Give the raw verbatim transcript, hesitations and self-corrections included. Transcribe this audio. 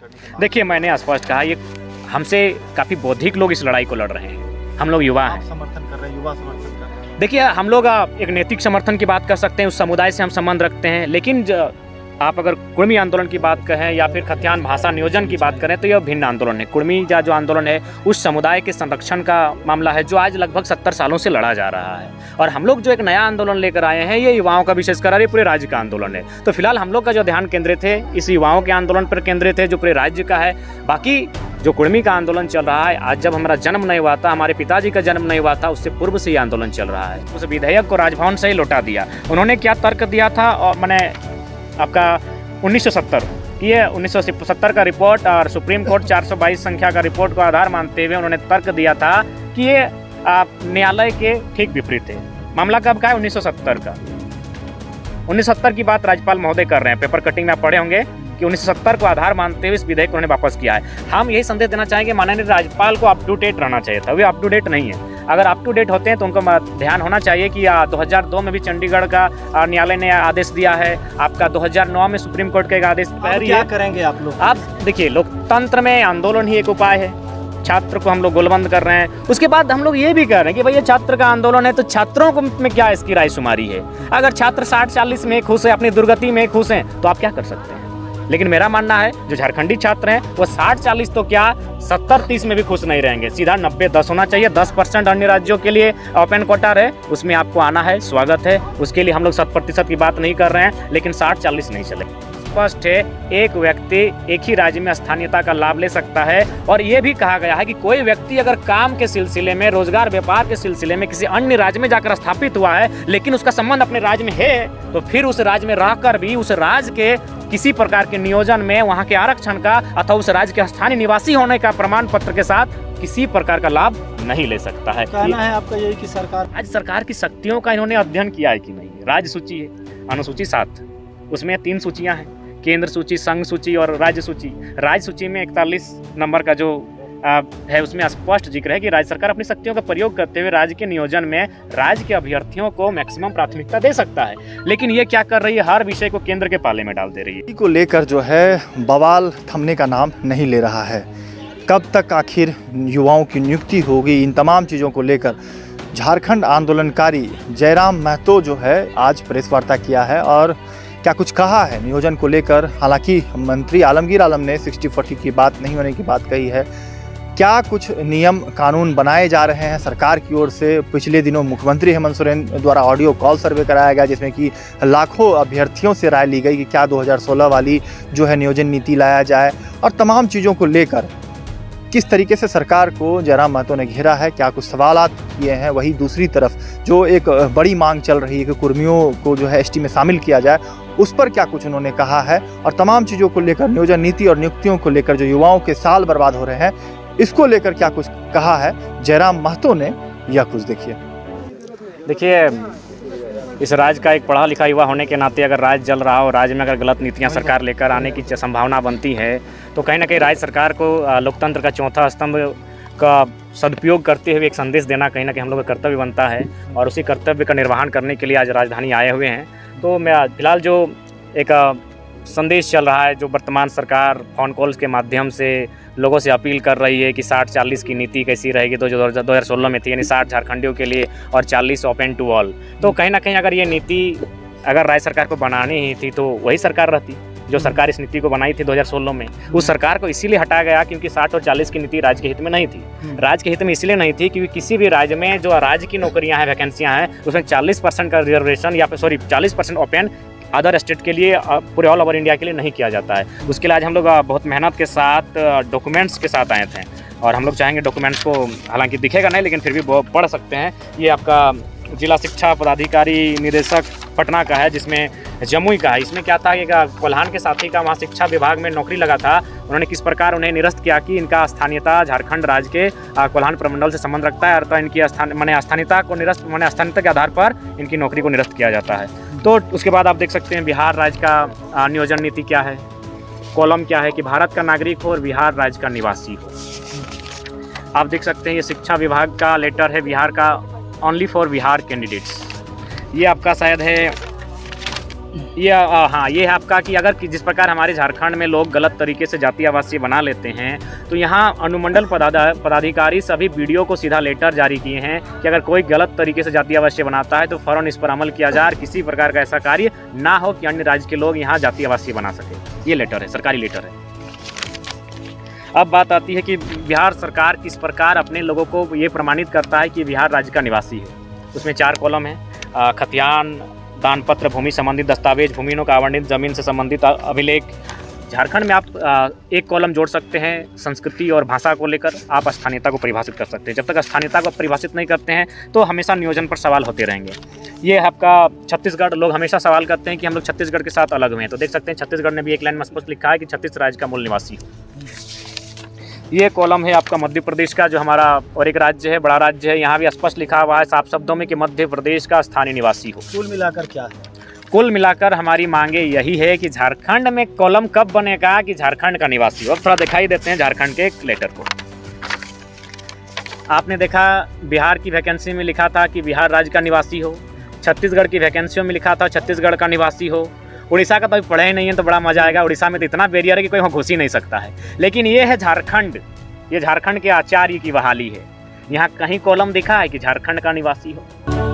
देखिए, मैंने स्पष्ट कहा, ये हमसे काफ़ी बौद्धिक लोग इस लड़ाई को लड़ रहे हैं। हम लोग युवा हैं, समर्थन कर रहे हैं, युवा समर्थन कर रहे हैं। देखिए, हम लोग एक नैतिक समर्थन की बात कर सकते हैं, उस समुदाय से हम संबंध रखते हैं, लेकिन आप अगर कुर्मी आंदोलन की बात कहें या फिर खतियान भाषा नियोजन की बात करें तो यह भिन्न आंदोलन है। कुर्मी का जो आंदोलन है उस समुदाय के संरक्षण का मामला है जो आज लगभग सत्तर सालों से लड़ा जा रहा है, और हम लोग जो एक नया आंदोलन लेकर आए हैं ये युवाओं का विशेषकर ये पूरे राज्य का आंदोलन है। तो फिलहाल हम लोग का जो ध्यान केंद्रित है इस युवाओं के आंदोलन पर केंद्रित है जो पूरे राज्य का है। बाकी जो कुर्मी का आंदोलन चल रहा है, आज जब हमारा जन्म नहीं हुआ था, हमारे पिताजी का जन्म नहीं हुआ था, उससे पूर्व से ये आंदोलन चल रहा है। उस विधेयक को राजभवन से ही लौटा दिया। उन्होंने क्या तर्क दिया था, और मैंने आपका उन्नीस सौ सत्तर ये उन्नीस सौ सत्तर का रिपोर्ट और सुप्रीम कोर्ट चार सौ बाईस संख्या का रिपोर्ट को आधार मानते हुए उन्होंने तर्क दिया था कि ये न्यायालय के ठीक विपरीत है। मामला कब का है? उन्नीस सौ सत्तर का। उन्नीस सौ सत्तर की बात राज्यपाल महोदय कर रहे हैं, पेपर कटिंग में आप पढ़े होंगे कि उन्नीस सौ सत्तर को आधार मानते हुए इस विधेयक को उन्होंने वापस किया है। हम यही संदेश देना चाहेंगे, माननीय राज्यपाल को अप टू डेट रहना चाहिए था, वे अप टू डेट नहीं है। अगर अप टू डेट होते हैं तो उनको ध्यान होना चाहिए कि दो हज़ार दो में भी चंडीगढ़ का न्यायालय ने आदेश दिया है, आपका दो हज़ार नौ में सुप्रीम कोर्ट का एक आदेश क्या करेंगे आप लोग? आप देखिए, लोकतंत्र में आंदोलन ही एक उपाय है। छात्र को हम लोग गोलबंद कर रहे हैं, उसके बाद हम लोग ये भी कह रहे हैं कि भैया छात्र का आंदोलन है तो छात्रों को में क्या इसकी रायशुमारी है। अगर छात्र साठ चालीस में खुश है, अपनी दुर्गति में खुश हैं, तो आप क्या कर सकते हैं। लेकिन मेरा मानना है जो झारखंडी छात्र हैं वो साठ चालीस तो क्या सत्तर तीस में भी खुश नहीं रहेंगे, सीधा नब्बे दस होना चाहिए। दस परसेंट अन्य राज्यों के लिए ओपन कोटा है, उसमें आपको आना है, स्वागत है, उसके लिए हम लोग शत प्रतिशत की बात नहीं कर रहे हैं, लेकिन साठ चालीस नहीं चलेगा। स्पष्ट है, एक व्यक्ति एक ही राज्य में स्थानीयता का लाभ ले सकता है, और ये भी कहा गया है कि कोई व्यक्ति अगर काम के सिलसिले में, रोजगार व्यापार के सिलसिले में किसी अन्य राज्य में जाकर स्थापित हुआ है लेकिन उसका संबंध अपने राज्य में है, तो फिर उस राज्य में रहकर भी उस राज्य के किसी प्रकार के नियोजन में, वहाँ के आरक्षण का अथवा उस राज्य के स्थानीय निवासी होने का प्रमाण पत्र के साथ किसी प्रकार का लाभ नहीं ले सकता है। कहना है आपका यही कि सरकार आज सरकार की शक्तियों का इन्होंने अध्ययन किया है कि नहीं। राज्य सूची है, अनुसूची सात, उसमें तीन सूचियां हैं, केंद्र सूची, संघ सूची और राज्य सूची। राज्य सूची में इकतालीस नंबर का जो आ, है उसमें स्पष्ट जिक्र है कि राज्य सरकार अपनी शक्तियों का प्रयोग करते हुए राज्य के नियोजन में राज्य के अभ्यर्थियों को मैक्सिमम प्राथमिकता दे सकता है, लेकिन ये क्या कर रही है, हर विषय को केंद्र के पाले में डाल दे रही है। को लेकर जो है बवाल थमने का नाम नहीं ले रहा है। कब तक आखिर युवाओं की नियुक्ति होगी, इन तमाम चीज़ों को लेकर झारखंड आंदोलनकारी जयराम महतो जो है आज प्रेस वार्ता किया है और क्या कुछ कहा है नियोजन को लेकर। हालांकि मंत्री आलमगीर आलम ने सिक्सटी फोर्टी की बात नहीं होने की बात कही है। क्या कुछ नियम कानून बनाए जा रहे हैं सरकार की ओर से। पिछले दिनों मुख्यमंत्री हेमंत सोरेन द्वारा ऑडियो कॉल सर्वे कराया गया जिसमें कि लाखों अभ्यर्थियों से राय ली गई कि क्या दो हज़ार सोलह वाली जो है नियोजन नीति लाया जाए, और तमाम चीज़ों को लेकर किस तरीके से सरकार को जयराम महतो ने घेरा है, क्या कुछ सवालात किए हैं। वही दूसरी तरफ जो एक बड़ी मांग चल रही है कि कुर्मियों को जो है एसटी में शामिल किया जाए, उस पर क्या कुछ उन्होंने कहा है, और तमाम चीज़ों को लेकर नियोजन नीति और नियुक्तियों को लेकर जो युवाओं के साल बर्बाद हो रहे हैं इसको लेकर क्या कुछ कहा है जयराम महतो ने, यह कुछ देखिए। देखिए, इस राज्य का एक पढ़ा लिखा युवा होने के नाते अगर राज्य जल रहा हो, राज्य में अगर गलत नीतियां सरकार लेकर आने की संभावना बनती है, तो कहीं ना कहीं राज्य सरकार को लोकतंत्र का चौथा स्तंभ का सदुपयोग करते हुए एक संदेश देना कहीं ना कहीं हम लोग का कर्तव्य बनता है, और उसी कर्तव्य का निर्वहन करने के लिए आज राजधानी आए हुए हैं। तो मैं फिलहाल जो एक संदेश चल रहा है, जो वर्तमान सरकार फ़ोन कॉल्स के माध्यम से लोगों से अपील कर रही है कि साठ चालीस की नीति कैसी रहेगी, तो जो दो हज़ार सोलह में थी, यानी साठ झारखंडियों के लिए और चालीस ओपन टू ऑल। तो कहीं ना कहीं अगर ये नीति अगर राज्य सरकार को बनानी ही थी तो वही सरकार रहती जो सरकार इस नीति को बनाई थी दो हज़ार सोलह में। उस सरकार को इसीलिए हटाया गया क्योंकि साठ और चालीस की नीति राज्य के हित में नहीं थी। राज्य के हित में इसलिए नहीं थी क्योंकि किसी भी राज्य में जो राज्य की नौकरियां हैं, वैकेंसियां हैं, उसमें चालीस परसेंट का रिजर्वेशन या फिर सॉरी चालीस परसेंट ओपन अदर स्टेट के लिए, पूरे ऑल ओवर इंडिया के लिए नहीं किया जाता है। उसके लिए आज हम लोग बहुत मेहनत के साथ डॉक्यूमेंट्स के साथ आए थे, और हम लोग चाहेंगे डॉक्यूमेंट्स को, हालांकि दिखेगा नहीं लेकिन फिर भी पढ़ सकते हैं। ये आपका जिला शिक्षा पदाधिकारी निदेशक पटना का है, जिसमें जमुई का है। इसमें क्या था कि कोल्हान के साथी का वहाँ शिक्षा विभाग में नौकरी लगा था। उन्होंने किस प्रकार उन्हें निरस्त किया कि इनका स्थानीयता झारखंड राज्य के कोल्हान प्रमंडल से संबंध रखता है, अर्थात इनकी स्थान माने स्थानीयता को निरस्त माने स्थानीयता के आधार पर इनकी नौकरी को निरस्त किया जाता है। तो उसके बाद आप देख सकते हैं बिहार राज्य का नियोजन नीति क्या है, कॉलम क्या है कि भारत का नागरिक हो और बिहार राज्य का निवासी हो। आप देख सकते हैं ये शिक्षा विभाग का लेटर है बिहार का, ओनली फॉर बिहार कैंडिडेट्स। ये आपका शायद है ये आ, हाँ ये है आपका कि अगर कि जिस प्रकार हमारे झारखंड में लोग गलत तरीके से जातीय आवासीय बना लेते हैं, तो यहाँ अनुमंडल पदाधा पदाधिकारी सभी बीडीओ को सीधा लेटर जारी किए हैं कि अगर कोई गलत तरीके से जातीय आवासीय बनाता है तो फ़ौरन इस पर अमल किया जाए और किसी प्रकार का ऐसा कार्य ना हो कि अन्य राज्य के लोग यहाँ जातीय आवासीय बना सके। ये लेटर है, सरकारी लेटर है। अब बात आती है कि बिहार सरकार किस प्रकार अपने लोगों को ये प्रमाणित करता है कि बिहार राज्य का निवासी है। उसमें चार कॉलम है, खतियान, दान पत्र, भूमि संबंधित दस्तावेज, भूमियों का आवंटित जमीन से संबंधित अभिलेख। झारखंड में आप एक कॉलम जोड़ सकते हैं संस्कृति और भाषा को लेकर, आप स्थानीयता को परिभाषित कर सकते हैं। जब तक स्थानीयता को परिभाषित नहीं करते हैं तो हमेशा नियोजन पर सवाल होते रहेंगे। ये आपका छत्तीसगढ़, लोग हमेशा सवाल करते हैं कि हम लोग छत्तीसगढ़ के साथ अलग हुए हैं, तो देख सकते हैं छत्तीसगढ़ ने भी एक लाइन में स्पष्ट लिखा है कि छत्तीस राज्य का मूल निवासी हो। ये कॉलम है आपका मध्य प्रदेश का, जो हमारा और एक राज्य है, बड़ा राज्य है। यहाँ भी स्पष्ट लिखा हुआ है साफ शब्दों में कि मध्य प्रदेश का स्थानीय निवासी हो। कुल मिलाकर क्या है? कुल मिलाकर हमारी मांगे यही है कि झारखंड में कॉलम कब बनेगा कि झारखंड का निवासी हो। अब थोड़ा दिखाई देते हैं झारखंड के एक लेटर को। आपने देखा बिहार की वैकेंसी में लिखा था कि बिहार राज्य का निवासी हो, छत्तीसगढ़ की वैकेंसियों में लिखा था छत्तीसगढ़ का निवासी हो। उड़ीसा का तो अभी पढ़े ही नहीं है तो बड़ा मजा आएगा। उड़ीसा में तो इतना बैरियर है कि कोई वहाँ घुस ही नहीं सकता है। लेकिन ये है झारखंड, ये झारखंड के आचार्य की बहाली है। यहाँ कहीं कॉलम दिखा है कि झारखंड का निवासी हो।